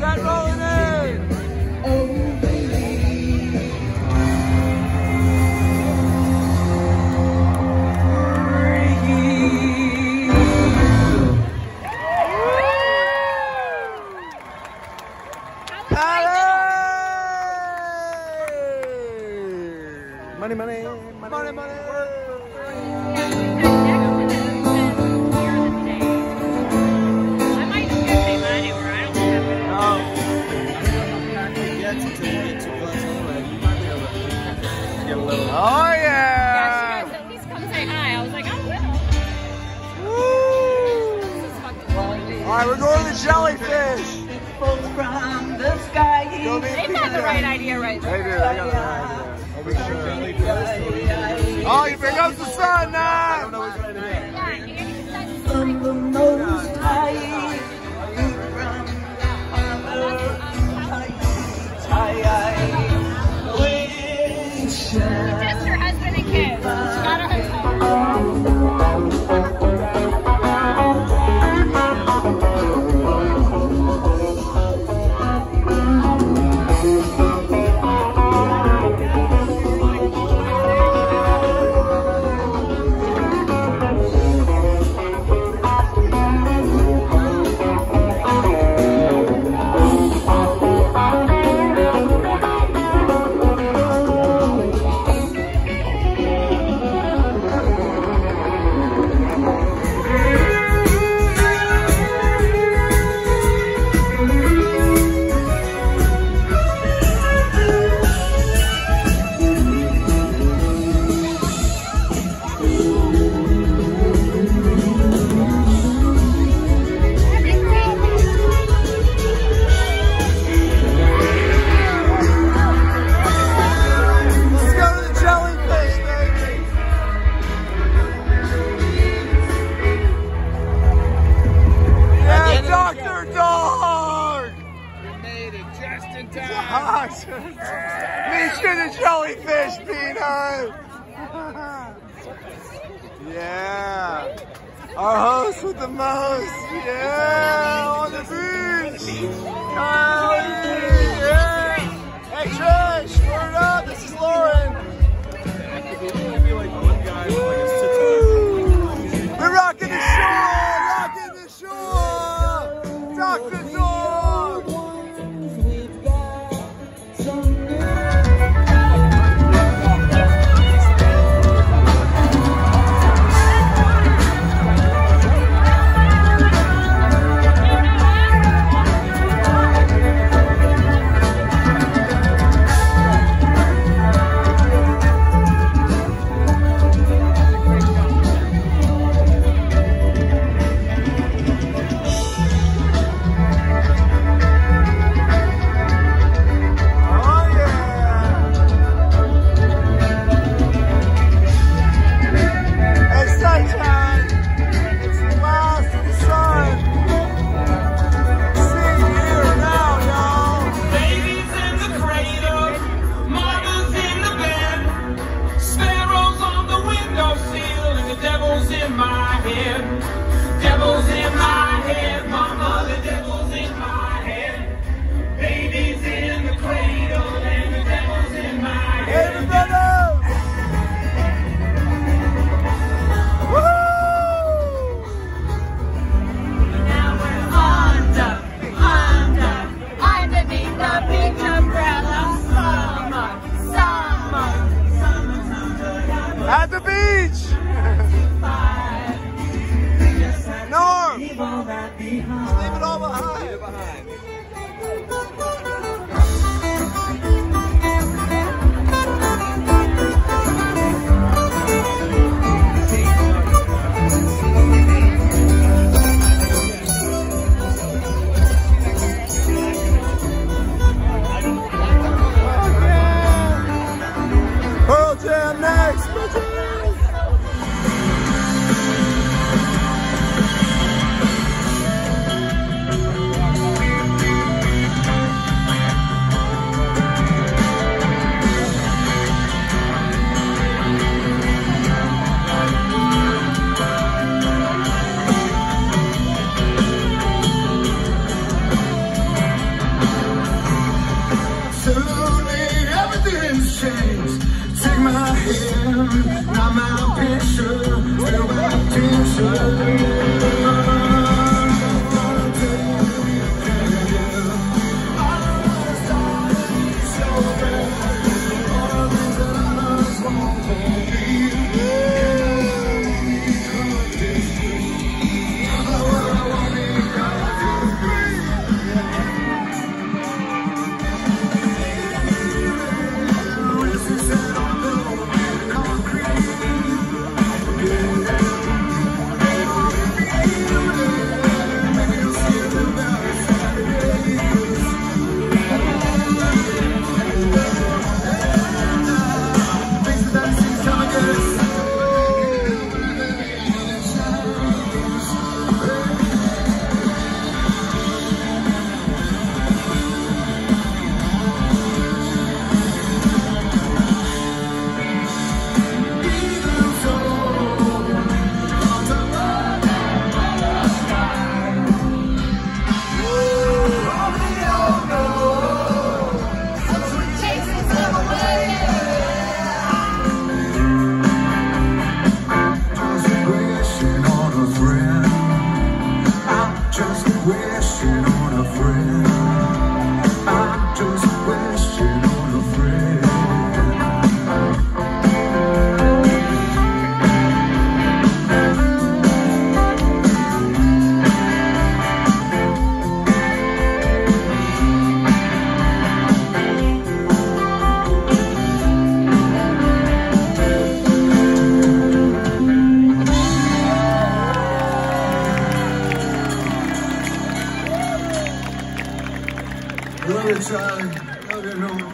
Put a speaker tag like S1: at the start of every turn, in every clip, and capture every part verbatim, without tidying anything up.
S1: Set rolling in. Oh, baby. Money, money, money, money, money. Oh yeah!
S2: Yeah, she guys at least come say hi. I was like, I will.
S1: Woo! Alright, we're going to the jellyfish!
S3: From the sky.
S2: They got the right idea right
S1: They
S2: there.
S1: do, they got the right idea. Oh, here goes the sun now! I don't know what's right here.
S3: From the most high, from the heights, high, wish.
S2: Just her husband and kids. She got her husband.
S1: Me to the jellyfish, Peanut! Yeah! Our host with the most! Yeah! On the beach! Kylie! Yeah! Hey Trish! Word up! This is Lauren! We're rocking the shore! Rocking the shore! Doctor Dog! I'm out of picture, still my attention. Love you, Charlie. Love you, Norman.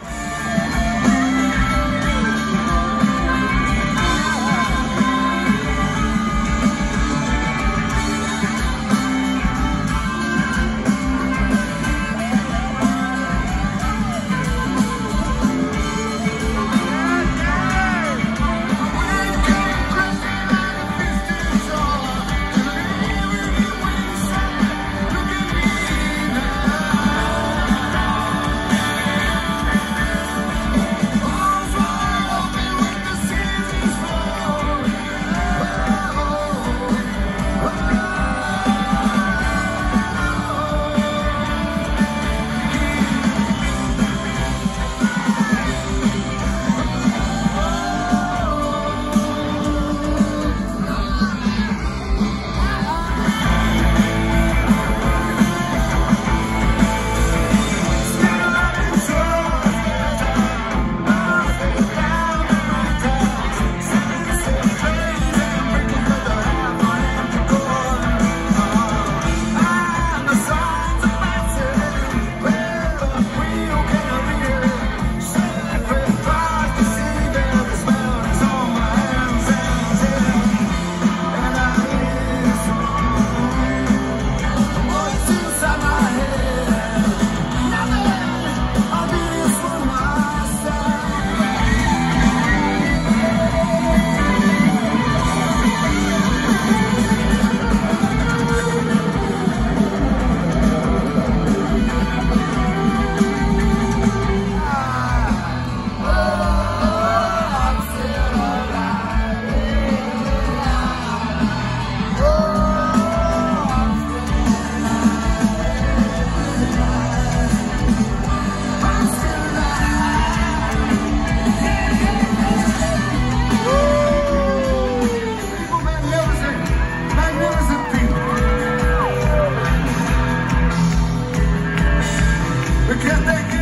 S1: Can't they